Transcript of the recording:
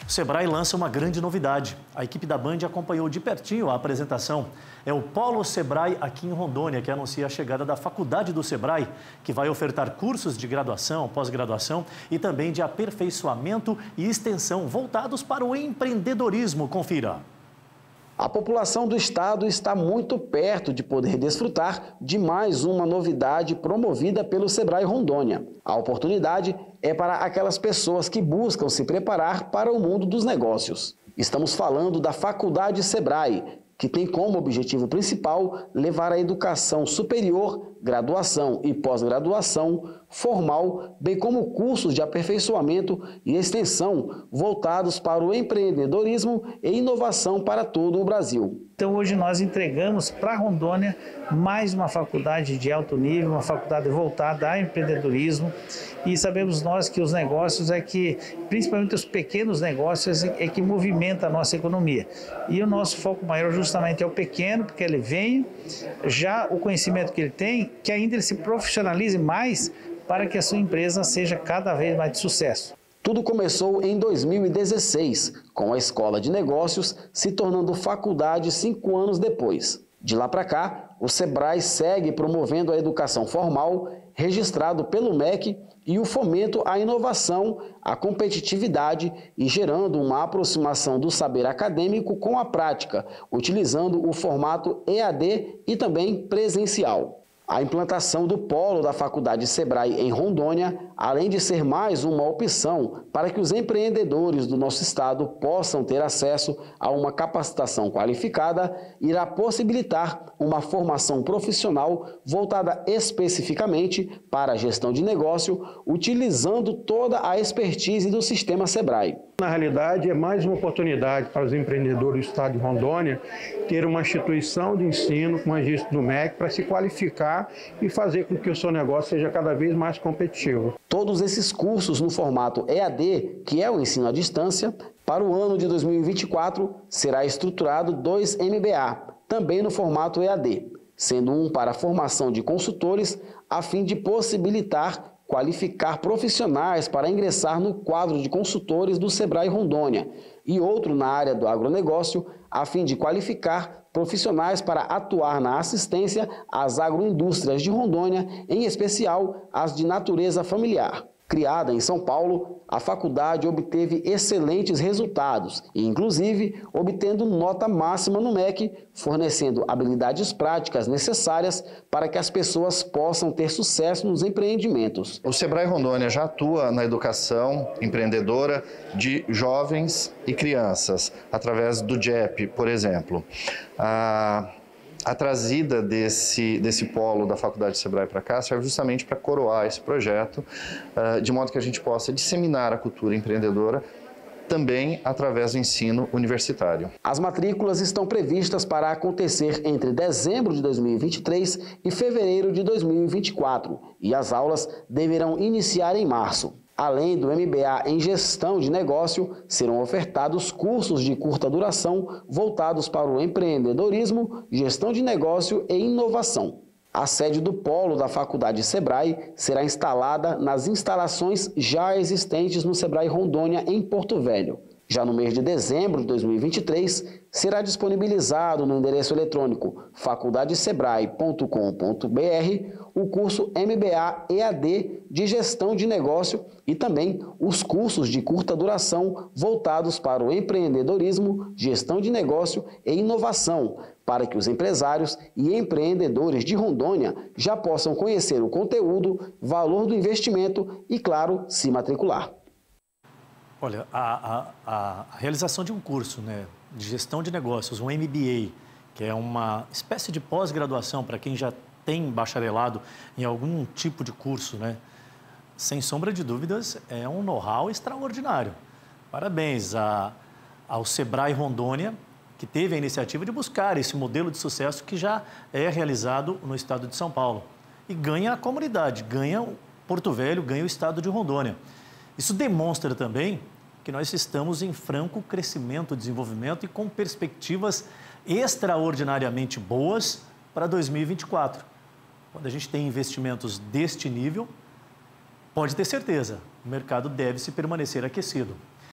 O Sebrae lança uma grande novidade. A equipe da Band acompanhou de pertinho a apresentação. É o Polo Sebrae aqui em Rondônia, que anuncia a chegada da Faculdade do Sebrae, que vai ofertar cursos de graduação, pós-graduação e também de aperfeiçoamento e extensão voltados para o empreendedorismo. Confira. A população do estado está muito perto de poder desfrutar de mais uma novidade promovida pelo Sebrae Rondônia. A oportunidade é para aquelas pessoas que buscam se preparar para o mundo dos negócios. Estamos falando da Faculdade Sebrae, que tem como objetivo principal levar a educação superior, graduação e pós-graduação formal, bem como cursos de aperfeiçoamento e extensão voltados para o empreendedorismo e inovação para todo o Brasil. Então hoje nós entregamos para Rondônia mais uma faculdade de alto nível, uma faculdade voltada ao empreendedorismo, e sabemos nós que os negócios principalmente os pequenos negócios, é que movimenta a nossa economia. E o nosso foco maior justamente é o pequeno, porque ele vem, já o conhecimento que ele tem, que ainda ele se profissionalize mais para que a sua empresa seja cada vez mais de sucesso. Tudo começou em 2016, com a Escola de Negócios se tornando faculdade 5 anos depois. De lá para cá, o Sebrae segue promovendo a educação formal, registrado pelo MEC, e o fomento à inovação, à competitividade e gerando uma aproximação do saber acadêmico com a prática, utilizando o formato EAD e também presencial. A implantação do polo da Faculdade Sebrae em Rondônia, além de ser mais uma opção para que os empreendedores do nosso estado possam ter acesso a uma capacitação qualificada, irá possibilitar uma formação profissional voltada especificamente para a gestão de negócio, utilizando toda a expertise do sistema Sebrae. Na realidade, é mais uma oportunidade para os empreendedores do estado de Rondônia ter uma instituição de ensino com registro do MEC para se qualificar e fazer com que o seu negócio seja cada vez mais competitivo. Todos esses cursos no formato EAD, que é o ensino à distância, para o ano de 2024 será estruturado 2 MBA, também no formato EAD, sendo um para a formação de consultores, a fim de possibilitar qualificar profissionais para ingressar no quadro de consultores do Sebrae Rondônia, e outro na área do agronegócio, a fim de qualificar profissionais para atuar na assistência às agroindústrias de Rondônia, em especial as de natureza familiar. Criada em São Paulo, a faculdade obteve excelentes resultados e, inclusive, obtendo nota máxima no MEC, fornecendo habilidades práticas necessárias para que as pessoas possam ter sucesso nos empreendimentos. O Sebrae Rondônia já atua na educação empreendedora de jovens e crianças, através do JEP, por exemplo. A trazida desse polo da Faculdade Sebrae para cá serve justamente para coroar esse projeto, de modo que a gente possa disseminar a cultura empreendedora também através do ensino universitário. As matrículas estão previstas para acontecer entre dezembro de 2023 e fevereiro de 2024, e as aulas deverão iniciar em março. Além do MBA em Gestão de Negócio, serão ofertados cursos de curta duração voltados para o empreendedorismo, gestão de negócio e inovação. A sede do polo da Faculdade Sebrae será instalada nas instalações já existentes no Sebrae Rondônia, em Porto Velho. Já no mês de dezembro de 2023, será disponibilizado no endereço eletrônico faculdadesebrae.com.br o curso MBA EAD de Gestão de Negócio e também os cursos de curta duração voltados para o empreendedorismo, gestão de negócio e inovação, para que os empresários e empreendedores de Rondônia já possam conhecer o conteúdo, valor do investimento e, claro, se matricular. Olha, a realização de um curso, de gestão de negócios, um MBA, que é uma espécie de pós-graduação para quem já tem bacharelado em algum tipo de curso, sem sombra de dúvidas, é um know-how extraordinário. Parabéns ao Sebrae Rondônia, que teve a iniciativa de buscar esse modelo de sucesso que já é realizado no estado de São Paulo. E ganha a comunidade, ganha Porto Velho, ganha o estado de Rondônia. Isso demonstra também que nós estamos em franco crescimento, desenvolvimento e com perspectivas extraordinariamente boas para 2024. Quando a gente tem investimentos deste nível, pode ter certeza, o mercado deve se permanecer aquecido.